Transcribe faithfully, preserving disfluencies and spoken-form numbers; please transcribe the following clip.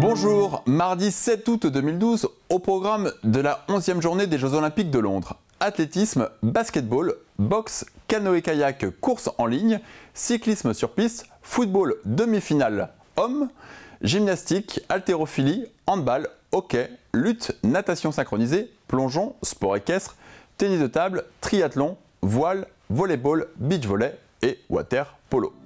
Bonjour, mardi sept août deux mille douze, au programme de la onzième journée des Jeux Olympiques de Londres. Athlétisme, basketball, boxe, canoë-kayak, course en ligne, cyclisme sur piste, football demi-finale hommes, gymnastique, haltérophilie, handball, hockey, lutte, natation synchronisée, plongeon, sport équestre, tennis de table, triathlon, voile, volleyball, beach volley et water polo.